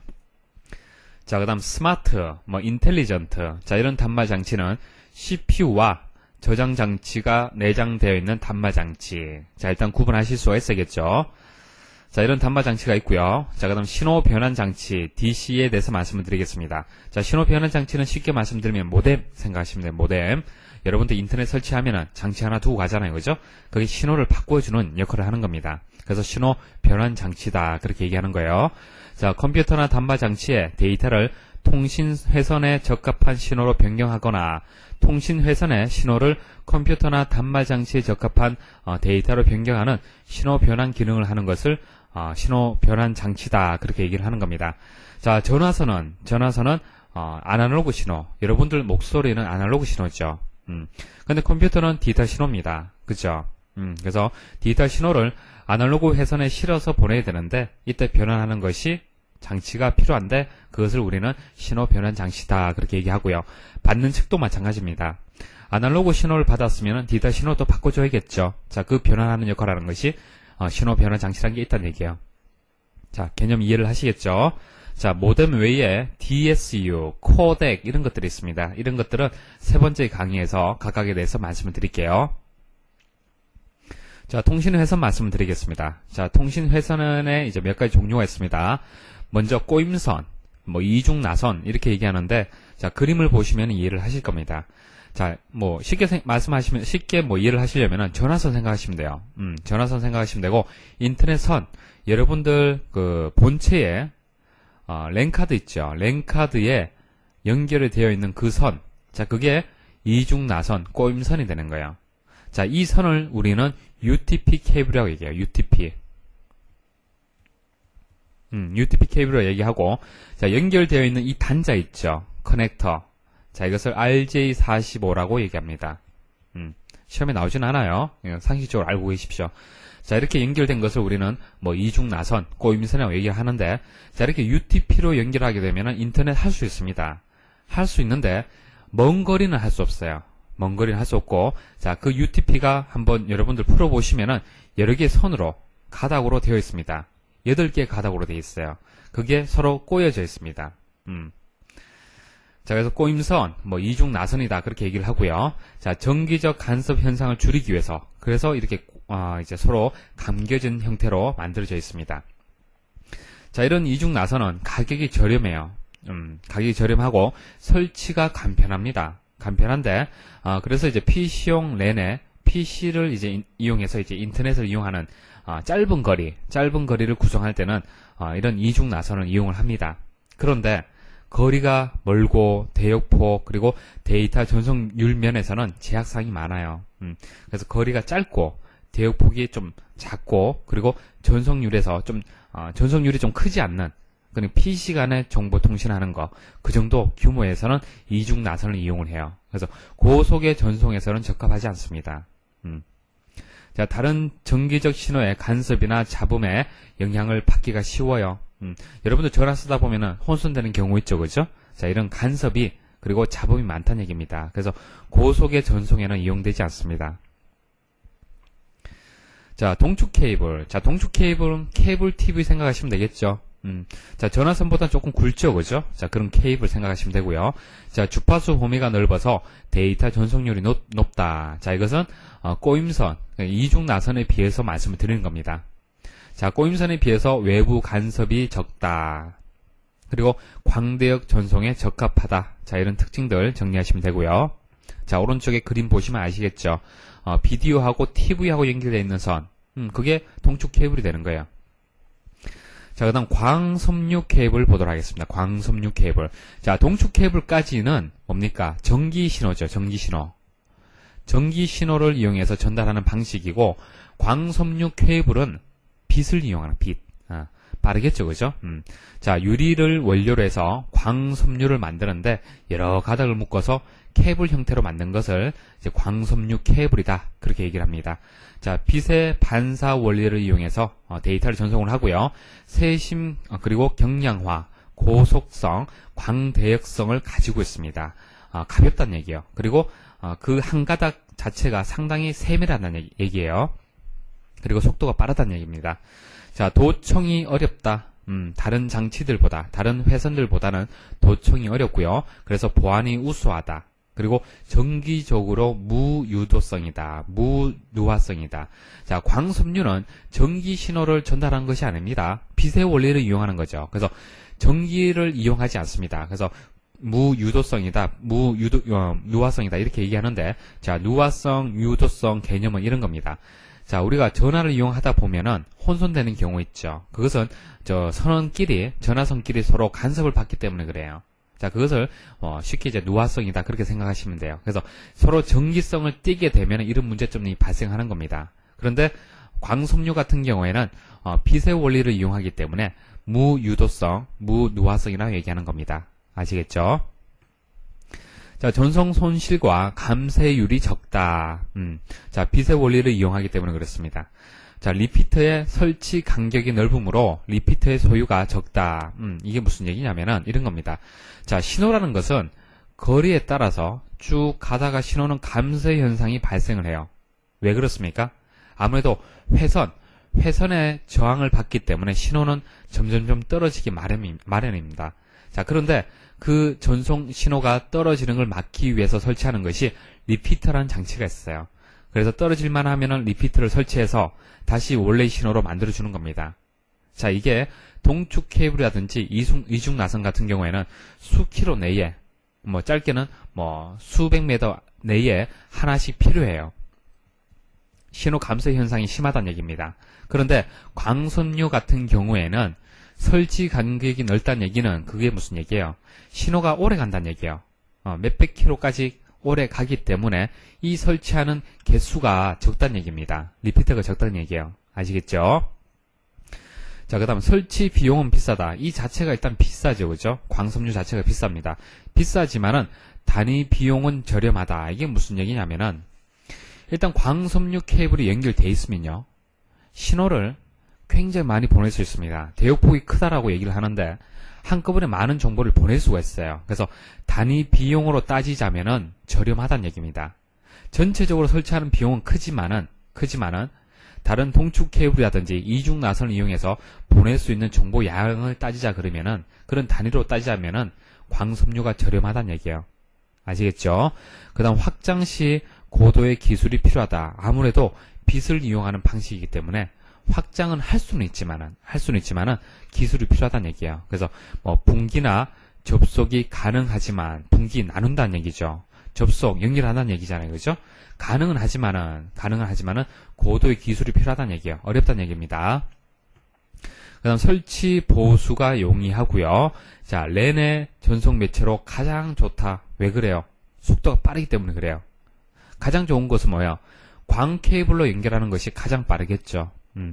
자, 그 다음 스마트, 뭐 인텔리전트. 자, 이런 단말장치는 씨피유와 저장장치가 내장되어 있는 단말장치. 자, 일단 구분하실 수가 있어야겠죠. 자, 이런 단말장치가 있고요. 자, 그 다음 신호변환장치, 디씨에 대해서 말씀을 드리겠습니다. 자, 신호변환장치는 쉽게 말씀드리면 모뎀 생각하시면 돼요. 모뎀. 여러분들 인터넷 설치하면은 장치 하나 두고 가잖아요. 그죠? 그게 신호를 바꿔주는 역할을 하는 겁니다. 그래서 신호 변환 장치다. 그렇게 얘기하는 거예요. 자, 컴퓨터나 단말장치에 데이터를 통신 회선에 적합한 신호로 변경하거나 통신 회선의 신호를 컴퓨터나 단말장치에 적합한 어, 데이터로 변경하는 신호 변환 기능을 하는 것을 어, 신호 변환 장치다. 그렇게 얘기를 하는 겁니다. 자, 전화선은 전화선은 어, 아날로그 신호. 여러분들 목소리는 아날로그 신호죠. 음. 근데 컴퓨터는 디지털 신호입니다. 그죠? 음, 그래서 디지털 신호를 아날로그 회선에 실어서 보내야 되는데 이때 변환하는 것이 장치가 필요한데 그것을 우리는 신호 변환 장치다. 그렇게 얘기하고요. 받는 측도 마찬가지입니다. 아날로그 신호를 받았으면 디지털 신호도 바꿔줘야겠죠. 자, 그 변환하는 역할을 하는 것이 어, 신호 변환 장치라는 게 있다는 얘기예요. 자, 개념 이해를 하시겠죠? 자, 모뎀 외에 디에스유, 코덱 이런 것들이 있습니다. 이런 것들은 세 번째 강의에서 각각에 대해서 말씀을 드릴게요. 자, 통신회선 말씀을 드리겠습니다. 자, 통신회선에 이제 몇 가지 종류가 있습니다. 먼저 꼬임선, 뭐 이중 나선 이렇게 얘기하는데, 자, 그림을 보시면 이해를 하실 겁니다. 자, 뭐 쉽게 생, 말씀하시면 쉽게 뭐 이해를 하시려면은 전화선 생각하시면 돼요. 음, 전화선 생각하시면 되고 인터넷선 여러분들 그 본체에 어, 랜카드 있죠. 랜카드에 연결이 되어 있는 그 선. 자, 그게 이중 나선, 꼬임선이 되는 거예요. 자, 이 선을 우리는 유티피 케이블이라고 얘기해요. 유티피. 음, 유티피 케이블이라고 얘기하고, 자, 연결되어 있는 이 단자 있죠. 커넥터. 자, 이것을 알제이 사십오라고 얘기합니다. 음, 시험에 나오진 않아요. 상식적으로 알고 계십시오. 자, 이렇게 연결된 것을 우리는 뭐 이중 나선, 꼬임선이라고 얘기를 하는데, 자, 이렇게 유티피로 연결하게 되면 인터넷 할 수 있습니다. 할 수 있는데, 먼 거리는 할 수 없어요. 먼 거리는 할 수 없고, 자, 그 유티피가 한번 여러분들 풀어보시면은 여러 개의 선으로, 가닥으로 되어 있습니다. 여덟 개의 가닥으로 되어 있어요. 그게 서로 꼬여져 있습니다. 음. 자, 그래서 꼬임선, 뭐 이중 나선이다. 그렇게 얘기를 하고요. 자, 정기적 간섭 현상을 줄이기 위해서, 그래서 이렇게 어, 이제 서로 감겨진 형태로 만들어져 있습니다. 자, 이런 이중 나선은 가격이 저렴해요. 음, 가격이 저렴하고 설치가 간편합니다. 간편한데, 어, 그래서 이제 피씨용 랜에 피씨를 이제 인, 이용해서 이제 인터넷을 이용하는 어, 짧은 거리, 짧은 거리를 구성할 때는 어, 이런 이중 나선을 이용을 합니다. 그런데 거리가 멀고 대역폭 그리고 데이터 전송률 면에서는 제약사항이 많아요. 음, 그래서 거리가 짧고 대역폭이 좀 작고 그리고 전송률에서 좀 어, 전송률이 좀 크지 않는 그냥 피씨 간의 정보 통신하는 거 그 정도 규모에서는 이중 나선을 이용을 해요. 그래서 고속의 전송에서는 적합하지 않습니다. 음. 자, 다른 정기적 신호의 간섭이나 잡음에 영향을 받기가 쉬워요. 음, 여러분들 전화 쓰다 보면은 혼선되는 경우 있죠, 그죠? 자, 이런 간섭이 그리고 잡음이 많다는 얘기입니다. 그래서 고속의 전송에는 이용되지 않습니다. 자, 동축 케이블. 자, 동축 케이블은 케이블 티비 생각하시면 되겠죠. 음, 자, 전화선보다 조금 굵죠, 그죠? 자, 그런 케이블 생각하시면 되고요. 자, 주파수 범위가 넓어서 데이터 전송률이 높, 높다. 자, 이것은 어, 꼬임선, 이중 나선에 비해서 말씀을 드리는 겁니다. 자, 꼬임선에 비해서 외부 간섭이 적다. 그리고 광대역 전송에 적합하다. 자, 이런 특징들 정리하시면 되고요. 자, 오른쪽에 그림 보시면 아시겠죠? 어, 비디오하고 티비하고 연결되어 있는 선. 음, 그게 동축 케이블이 되는 거예요. 자, 그 다음 광섬유 케이블 보도록 하겠습니다. 광섬유 케이블. 자, 동축 케이블까지는 뭡니까? 전기 신호죠. 전기 신호. 전기 신호를 이용해서 전달하는 방식이고, 광섬유 케이블은 빛을 이용하는 빛. 아, 빠르겠죠, 그죠? 음. 자, 유리를 원료로 해서 광섬유를 만드는데 여러 가닥을 묶어서 케이블 형태로 만든 것을 이제 광섬유 케이블이다. 그렇게 얘기를 합니다. 자, 빛의 반사 원리를 이용해서 어, 데이터를 전송을 하고요. 세심 어, 그리고 경량화, 고속성, 광대역성을 가지고 있습니다. 어, 가볍다는 얘기예요. 그리고 어, 그 한 가닥 자체가 상당히 세밀하다는 얘기예요. 그리고 속도가 빠르다는 얘기입니다. 자, 도청이 어렵다. 음, 다른 장치들보다, 다른 회선들보다는 도청이 어렵고요. 그래서 보안이 우수하다. 그리고 정기적으로 무유도성이다. 무누화성이다. 자, 광섬유는 전기 신호를 전달하는 것이 아닙니다. 빛의 원리를 이용하는 거죠. 그래서 전기를 이용하지 않습니다. 그래서 무유도성이다, 무유도, 어, 누화성이다 이렇게 얘기하는데, 자, 누화성, 유도성 개념은 이런 겁니다. 자, 우리가 전화를 이용하다 보면은 혼선되는 경우 있죠. 그것은 저 선원끼리, 전화선끼리 서로 간섭을 받기 때문에 그래요. 자, 그것을 어, 쉽게 이제 누화성이다 그렇게 생각하시면 돼요. 그래서 서로 전기성을 띠게 되면 이런 문제점이 발생하는 겁니다. 그런데 광섬유 같은 경우에는 어, 빛의 원리를 이용하기 때문에 무유도성, 무누화성이라고 얘기하는 겁니다. 아시겠죠? 자, 전송 손실과 감쇄율이 적다. 음, 자, 빛의 원리를 이용하기 때문에 그렇습니다. 자, 리피터의 설치 간격이 넓으므로 리피터의 소유가 적다. 음, 이게 무슨 얘기냐면은 이런 겁니다. 자, 신호라는 것은 거리에 따라서 쭉 가다가 신호는 감쇄 현상이 발생을 해요. 왜 그렇습니까? 아무래도 회선, 회선의 저항을 받기 때문에 신호는 점점점 떨어지기 마련, 마련입니다. 자, 그런데 그 전송 신호가 떨어지는 걸 막기 위해서 설치하는 것이 리피터라는 장치가 있어요. 그래서 떨어질만 하면은 리피터를 설치해서 다시 원래의 신호로 만들어주는 겁니다. 자, 이게 동축 케이블이라든지 이중, 이중 나선 같은 경우에는 수킬로 내에, 뭐 짧게는 뭐 수백 미터 내에 하나씩 필요해요. 신호 감쇄 현상이 심하다는 얘기입니다. 그런데 광섬유 같은 경우에는 설치 간격이 넓다는 얘기는 그게 무슨 얘기예요? 신호가 오래 간다는 얘기예요. 어, 몇백 킬로까지 오래 가기 때문에 이 설치하는 개수가 적다는 얘기입니다. 리피터가 적다는 얘기예요. 아시겠죠? 자, 그 다음 설치 비용은 비싸다. 이 자체가 일단 비싸죠. 그죠? 광섬유 자체가 비쌉니다. 비싸지만은 단위 비용은 저렴하다. 이게 무슨 얘기냐면은 일단 광섬유 케이블이 연결돼 있으면요. 신호를 굉장히 많이 보낼 수 있습니다. 대역폭이 크다라고 얘기를 하는데 한꺼번에 많은 정보를 보낼 수가 있어요. 그래서 단위 비용으로 따지자면은 저렴하다는 얘기입니다. 전체적으로 설치하는 비용은 크지만은 크지만은 다른 동축 케이블이라든지 이중 나선을 이용해서 보낼 수 있는 정보 양을 따지자 그러면은 그런 단위로 따지자면은 광섬유가 저렴하다는 얘기예요. 아시겠죠? 그다음 확장 시 고도의 기술이 필요하다. 아무래도 빛을 이용하는 방식이기 때문에 확장은 할 수는 있지만은, 할 수는 있지만은 기술이 필요하다는 얘기예요. 그래서 뭐 분기나 접속이 가능하지만 분기 나눈다는 얘기죠. 접속, 연결한다는 얘기잖아요. 그죠? 가능은 하지만은, 가능은 하지만은 고도의 기술이 필요하다는 얘기예요. 어렵다는 얘기입니다. 그 다음 설치 보수가 용이하고요. 자, 랜의 전송 매체로 가장 좋다. 왜 그래요? 속도가 빠르기 때문에 그래요. 가장 좋은 것은 뭐예요? 광 케이블로 연결하는 것이 가장 빠르겠죠. 음.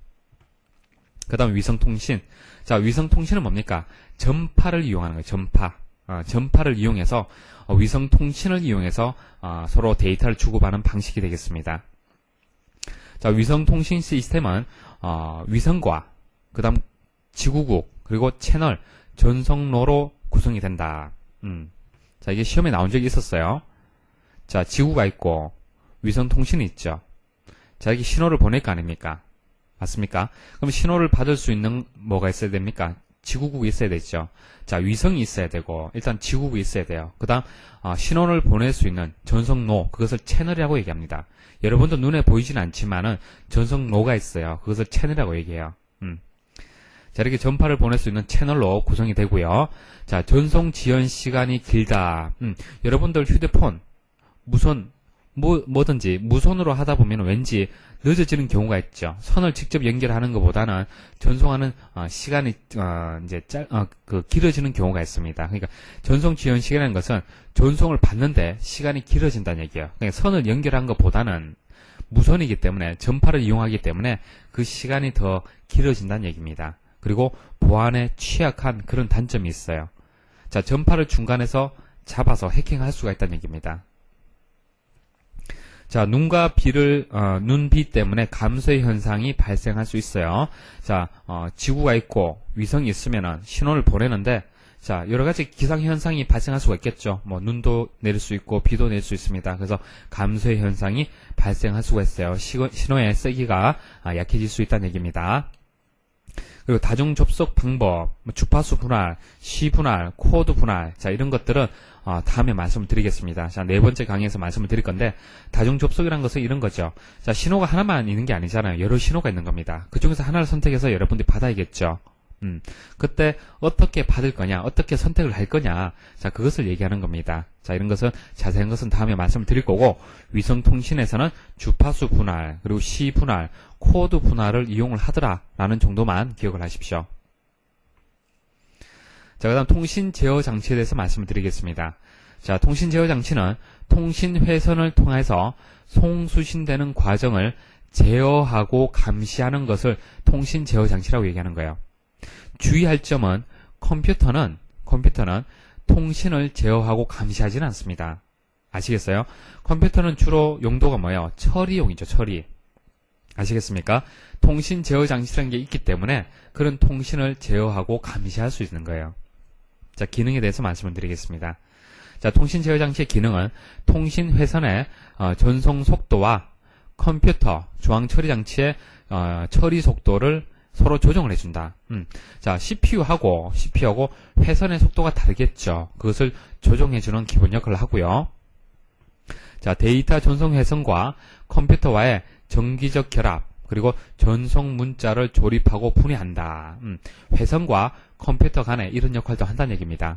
그 다음 위성통신. 자, 위성통신은 뭡니까? 전파를 이용하는 거예요. 전파. 어, 전파를 이용해서 어, 위성통신을 이용해서 어, 서로 데이터를 주고받는 방식이 되겠습니다. 자, 위성통신 시스템은 어, 위성과 그다음 지구국 그리고 채널 전송로로 구성이 된다. 음. 자, 이게 시험에 나온 적이 있었어요. 자, 지구가 있고 위성통신이 있죠. 자, 여기 신호를 보낼 거 아닙니까? 맞습니까? 그럼 신호를 받을 수 있는 뭐가 있어야 됩니까? 지구국이 있어야 되죠. 자, 위성이 있어야 되고 일단 지구국이 있어야 돼요. 그 다음 어, 신호를 보낼 수 있는 전송로, 그것을 채널이라고 얘기합니다. 여러분도 눈에 보이진 않지만은 전송로가 있어요. 그것을 채널이라고 얘기해요. 음. 자, 이렇게 전파를 보낼 수 있는 채널로 구성이 되고요. 자, 전송 지연 시간이 길다. 음. 여러분들 휴대폰 무선 뭐, 뭐든지 무선으로 하다 보면 왠지 늦어지는 경우가 있죠. 선을 직접 연결하는 것보다는 전송하는 어, 시간이 어, 이제 짧, 어, 그 길어지는 경우가 있습니다. 그러니까 전송 지연 시간이라는 것은 전송을 받는데 시간이 길어진다는 얘기예요. 그러니까 선을 연결한 것보다는 무선이기 때문에 전파를 이용하기 때문에 그 시간이 더 길어진다는 얘기입니다. 그리고 보안에 취약한 그런 단점이 있어요. 자, 전파를 중간에서 잡아서 해킹할 수가 있다는 얘기입니다. 자, 눈과 비를, 어, 눈비 때문에 감소의 현상이 발생할 수 있어요. 자, 어, 지구가 있고 위성이 있으면은 신호를 보내는데, 자, 여러 가지 기상현상이 발생할 수가 있겠죠. 뭐, 눈도 내릴 수 있고, 비도 내릴 수 있습니다. 그래서 감소의 현상이 발생할 수가 있어요. 시거, 신호의 세기가 아, 약해질 수 있다는 얘기입니다. 그리고 다중 접속 방법, 주파수 분할, 시 분할, 코드 분할, 자, 이런 것들은 어, 다음에 말씀을 드리겠습니다. 자, 네 번째 강의에서 말씀을 드릴 건데, 다중 접속이라는 것은 이런 거죠. 자, 신호가 하나만 있는 게 아니잖아요. 여러 신호가 있는 겁니다. 그 중에서 하나를 선택해서 여러분들이 받아야겠죠. 음, 그때 어떻게 받을 거냐, 어떻게 선택을 할 거냐, 자, 그것을 얘기하는 겁니다. 자, 이런 것은 자세한 것은 다음에 말씀을 드릴 거고, 위성통신에서는 주파수 분할, 그리고 시 분할, 코드 분할을 이용을 하더라라는 정도만 기억을 하십시오. 자, 그 다음 통신 제어 장치에 대해서 말씀을 드리겠습니다. 자, 통신 제어 장치는 통신 회선을 통해서 송수신되는 과정을 제어하고 감시하는 것을 통신 제어 장치라고 얘기하는 거예요. 주의할 점은 컴퓨터는 컴퓨터는 통신을 제어하고 감시하지는 않습니다. 아시겠어요? 컴퓨터는 주로 용도가 뭐예요? 처리용이죠, 처리. 아시겠습니까? 통신 제어 장치라는 게 있기 때문에 그런 통신을 제어하고 감시할 수 있는 거예요. 자, 기능에 대해서 말씀을 드리겠습니다. 자, 통신 제어 장치의 기능은 통신 회선의 어, 전송 속도와 컴퓨터 중앙 처리 장치의 어, 처리 속도를 서로 조정을 해준다. 음. 자, 씨피유하고 씨피유하고 회선의 속도가 다르겠죠. 그것을 조정해주는 기본 역할을 하고요. 자, 데이터 전송 회선과 컴퓨터와의 정기적 결합, 그리고 전송 문자를 조립하고 분해한다. 음. 회선과 컴퓨터 간에 이런 역할도 한다는 얘기입니다.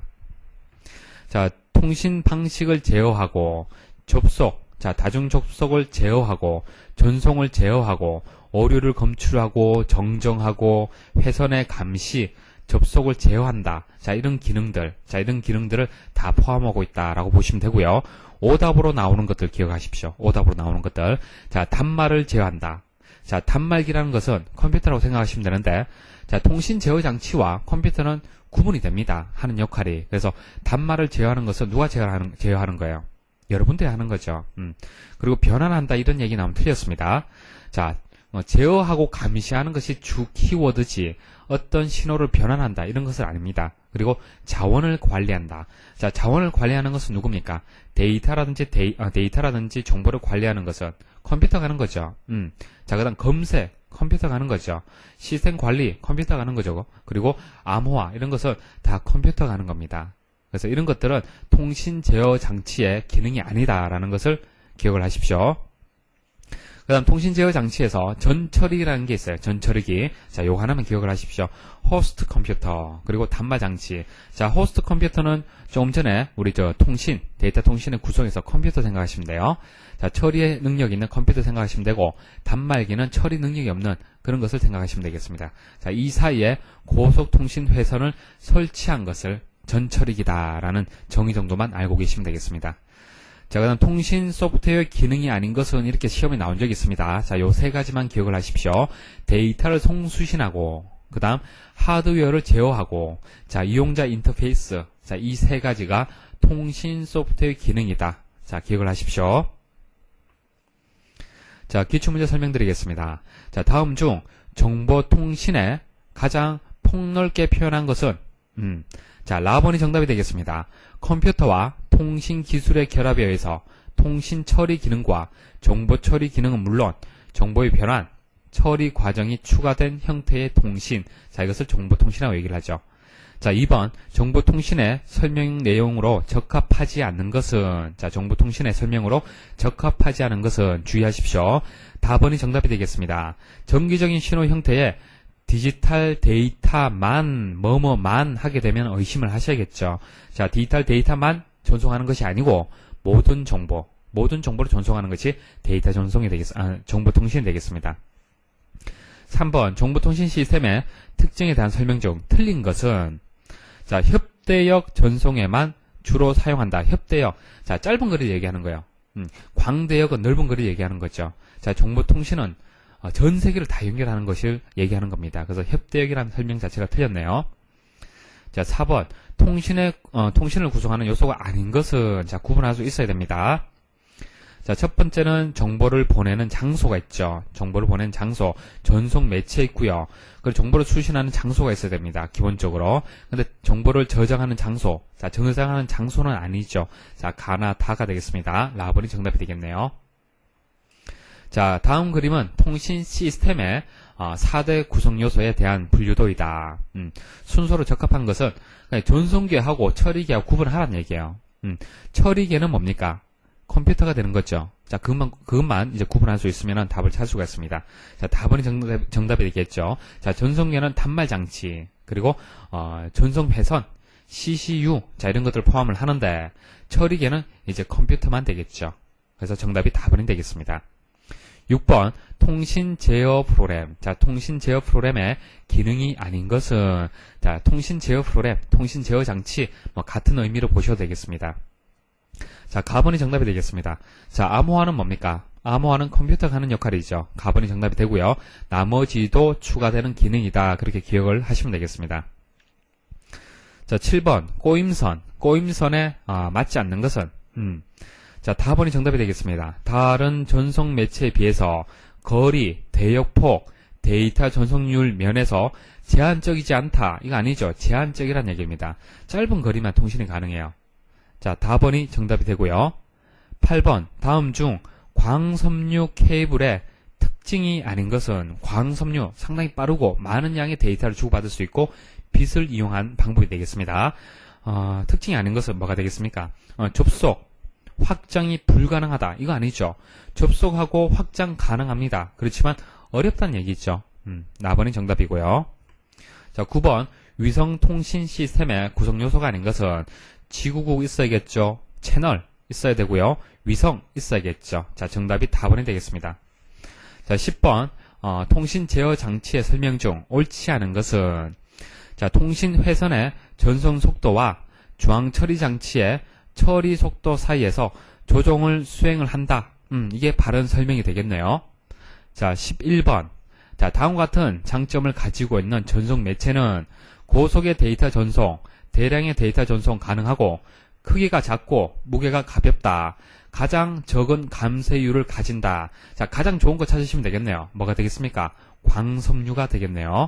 자, 통신 방식을 제어하고 접속, 자, 다중 접속을 제어하고 전송을 제어하고 오류를 검출하고 정정하고 회선의 감시, 접속을 제어한다. 자, 이런 기능들, 자, 이런 기능들을 다 포함하고 있다라고 보시면 되고요. 오답으로 나오는 것들 기억하십시오. 오답으로 나오는 것들. 자, 단말을 제어한다. 자, 단말기라는 것은 컴퓨터라고 생각하시면 되는데, 자, 통신 제어 장치와 컴퓨터는 구분이 됩니다. 하는 역할이. 그래서 단말을 제어하는 것은 누가 제어하는, 제어하는 거예요? 여러분들이 하는 거죠. 음. 그리고 변환한다 이런 얘기 나오면 틀렸습니다. 자, 어, 제어하고 감시하는 것이 주 키워드지 어떤 신호를 변환한다 이런 것은 아닙니다. 그리고 자원을 관리한다. 자, 자원을 관리하는 것은 누굽니까? 데이터라든지 데이, 어, 데이터라든지 정보를 관리하는 것은 컴퓨터가 하는 거죠. 음. 자, 그다음 검색 컴퓨터가 하는 거죠. 시스템 관리 컴퓨터가 하는 거죠. 그리고 암호화 이런 것은 다 컴퓨터가 하는 겁니다. 그래서 이런 것들은 통신 제어 장치의 기능이 아니다라는 것을 기억을 하십시오. 그 다음 통신 제어 장치에서 전처리라는 게 있어요. 전처리기. 자, 요거 하나만 기억을 하십시오. 호스트 컴퓨터, 그리고 단말 장치. 자, 호스트 컴퓨터는 조금 전에 우리 저 통신, 데이터 통신의 구성에서 컴퓨터 생각하시면 돼요. 자, 처리의 능력이 있는 컴퓨터 생각하시면 되고, 단말기는 처리 능력이 없는 그런 것을 생각하시면 되겠습니다. 자, 이 사이에 고속통신 회선을 설치한 것을 전처리기다라는 정의 정도만 알고 계시면 되겠습니다. 자, 그 다음 통신 소프트웨어 기능이 아닌 것은 이렇게 시험에 나온 적이 있습니다. 자, 요 세 가지만 기억을 하십시오. 데이터를 송수신하고, 그 다음 하드웨어를 제어하고, 자, 이용자 인터페이스. 자, 이 세 가지가 통신 소프트웨어 기능이다. 자, 기억을 하십시오. 자, 기출문제 설명드리겠습니다. 자, 다음 중 정보통신에 가장 폭넓게 표현한 것은 음, 자, 라번이 정답이 되겠습니다. 컴퓨터와 통신 기술의 결합에 의해서 통신 처리 기능과 정보 처리 기능은 물론 정보의 변환, 처리 과정이 추가된 형태의 통신. 자, 이것을 정보통신이라고 얘기를 하죠. 자, 이 번 정보통신의 설명 내용으로 적합하지 않는 것은 자, 정보통신의 설명으로 적합하지 않은 것은 주의하십시오. 답번이 정답이 되겠습니다. 정기적인 신호 형태의 디지털 데이터만 뭐뭐만 하게 되면 의심을 하셔야겠죠. 자, 디지털 데이터만 전송하는 것이 아니고 모든 정보, 모든 정보를 전송하는 것이 데이터 전송이 되겠, 아, 정보통신이 되겠습니다. 삼 번 정보통신 시스템의 특징에 대한 설명 중 틀린 것은 자, 협대역 전송에만 주로 사용한다. 협대역. 자, 짧은 거리를 얘기하는 거예요. 음, 광대역은 넓은 거리를 얘기하는 거죠. 자, 정보통신은 어, 전 세계를 다 연결하는 것을 얘기하는 겁니다. 그래서 협대역이라는 설명 자체가 틀렸네요. 자, 사 번 통신의 어, 통신을 구성하는 요소가 아닌 것은 자, 구분할 수 있어야 됩니다. 자, 첫 번째는 정보를 보내는 장소가 있죠. 정보를 보내는 장소, 전송 매체 있고요. 그리고 정보를 수신하는 장소가 있어야 됩니다. 기본적으로. 근데 정보를 저장하는 장소, 자, 저장하는 장소는 아니죠. 자, 가나 다가 되겠습니다. 라번이 정답이 되겠네요. 자, 다음 그림은 통신 시스템의 어, 사 대 구성 요소에 대한 분류도이다. 음, 순서로 적합한 것은 전송기하고 처리기하고 구분하라는 얘기예요. 음, 처리기는 뭡니까? 컴퓨터가 되는 거죠. 자, 그것만, 그것만 이제 구분할 수 있으면 답을 찾을 수가 있습니다. 자, 답은 정답, 정답이 되겠죠. 자, 전송계는 단말 장치, 그리고, 어, 전송 회선, 씨씨유, 자, 이런 것들을 포함을 하는데, 처리계는 이제 컴퓨터만 되겠죠. 그래서 정답이 답은 되겠습니다. 육 번, 통신 제어 프로그램. 자, 통신 제어 프로그램의 기능이 아닌 것은, 자, 통신 제어 프로그램, 통신 제어 장치, 뭐, 같은 의미로 보셔도 되겠습니다. 자, 가번이 정답이 되겠습니다. 자, 암호화는 뭡니까? 암호화는 컴퓨터가 하는 역할이죠. 가번이 정답이 되고요. 나머지도 추가되는 기능이다. 그렇게 기억을 하시면 되겠습니다. 자, 칠 번 꼬임선. 꼬임선에 아, 맞지 않는 것은 음. 자, 다번이 정답이 되겠습니다. 다른 전송 매체에 비해서 거리, 대역폭, 데이터 전송률 면에서 제한적이지 않다. 이거 아니죠. 제한적이라는 얘기입니다. 짧은 거리만 통신이 가능해요. 자, 다번이 정답이 되고요. 팔 번 다음 중 광섬유 케이블의 특징이 아닌 것은 광섬유 상당히 빠르고 많은 양의 데이터를 주고받을 수 있고 빛을 이용한 방법이 되겠습니다. 어, 특징이 아닌 것은 뭐가 되겠습니까? 어, 접속, 확장이 불가능하다. 이거 아니죠. 접속하고 확장 가능합니다. 그렇지만 어렵다는 얘기죠. 음, 나번이 정답이고요. 자, 구 번 위성통신 시스템의 구성요소가 아닌 것은 지구국 있어야겠죠. 채널 있어야 되고요. 위성 있어야겠죠. 자, 정답이 다번이 되겠습니다. 자, 십 번 어, 통신 제어 장치의 설명 중 옳지 않은 것은 자, 통신 회선의 전송 속도와 중앙 처리 장치의 처리 속도 사이에서 조정을 수행을 한다. 음, 이게 바른 설명이 되겠네요. 자, 십일 번 자, 다음과 같은 장점을 가지고 있는 전송 매체는 고속의 데이터 전송, 대량의 데이터 전송 가능하고 크기가 작고 무게가 가볍다. 가장 적은 감쇄율을 가진다. 자, 가장 좋은 거 찾으시면 되겠네요. 뭐가 되겠습니까? 광섬유가 되겠네요.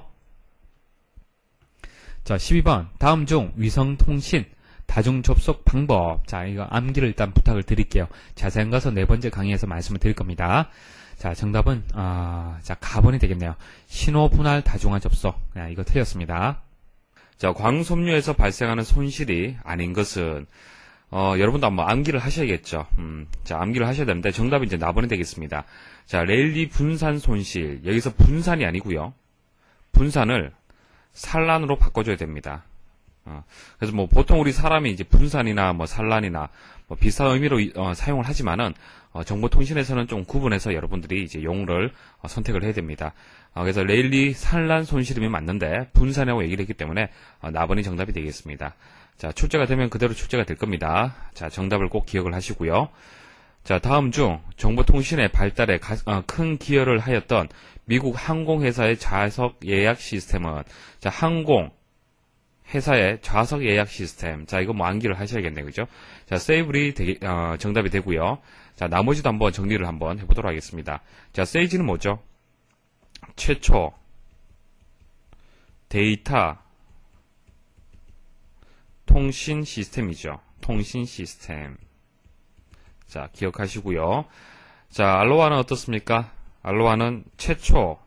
자, 십이 번 다음 중 위성통신 다중 접속 방법. 자, 이거 암기를 일단 부탁을 드릴게요. 자세한 것은 네 번째 강의에서 말씀을 드릴 겁니다. 자, 정답은 어, 자, 가번이 되겠네요. 신호 분할 다중화 접속. 네, 이거 틀렸습니다. 자, 광섬유에서 발생하는 손실이 아닌 것은 어, 여러분도 한번 암기를 하셔야겠죠. 음, 자, 암기를 하셔야 되는데 정답이 이제 나번이 되겠습니다. 자, 랠리 분산 손실. 여기서 분산이 아니고요. 분산을 산란으로 바꿔줘야 됩니다. 어, 그래서 뭐 보통 우리 사람이 이제 분산이나 뭐 산란이나 뭐 비슷한 의미로 어, 사용을 하지만은 어, 정보통신에서는 좀 구분해서 여러분들이 이제 용어를 어, 선택을 해야 됩니다. 어, 그래서 랠리 산란 손실이면 맞는데 분산이라고 얘기를 했기 때문에 어, 나번이 정답이 되겠습니다. 자, 출제가 되면 그대로 출제가 될 겁니다. 자, 정답을 꼭 기억을 하시고요. 자, 다음 중 정보통신의 발달에 가, 어, 큰 기여를 하였던 미국 항공회사의 좌석 예약 시스템은 자, 항공 회사의 좌석 예약 시스템. 자, 이거 뭐 암기를 하셔야겠네요. 그죠? 자, 세이블이 되게, 어, 정답이 되고요. 자, 나머지도 한번 정리를 한번 해보도록 하겠습니다. 자, 세이지는 뭐죠? 최초 데이터 통신 시스템이죠. 통신 시스템. 자, 기억하시고요. 자, 알로하는 어떻습니까? 알로하는 최초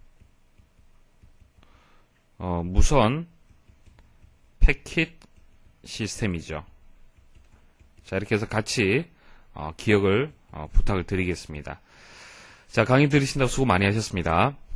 어, 무선 패킷 시스템이죠. 자, 이렇게 해서 같이 어, 기억을 어, 부탁을 드리겠습니다. 자, 강의 들으신다고 수고 많이 하셨습니다.